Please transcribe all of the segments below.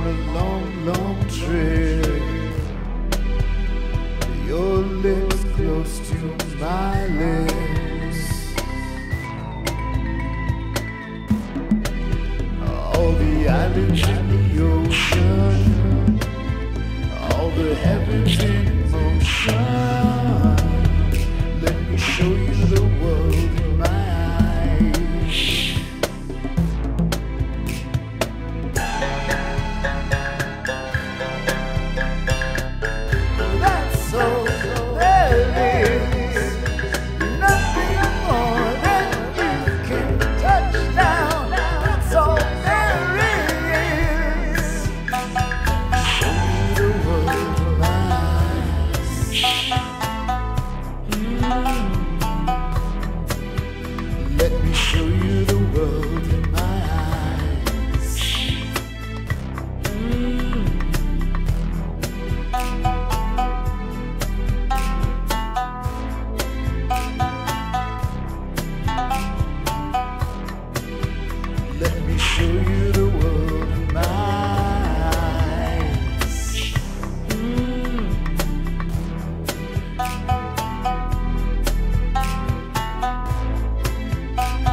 a long, long trip. Your lips close to my lips. All the islands in the ocean, all the heavens in motion. Let me show you the world in my eyes. That's all there is, nothing more than you can touch down. That's all there is. Show you the world in my eyes. Let me show you the world in my eyes. Let me show you the world in my eyes.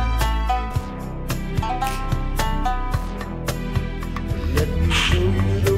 Let me show you the